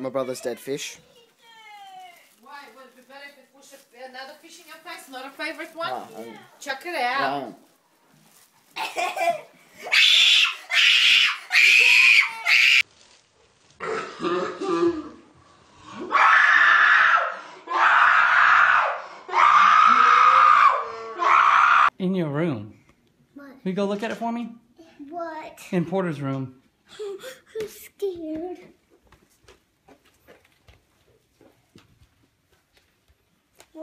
my brother's dead fish. Why? Would it be better if it push another fish in your face? Not a favorite one? No, Check it out. no. In your room. What? Will you go look at it for me? What? In Porter's room. I'm scared.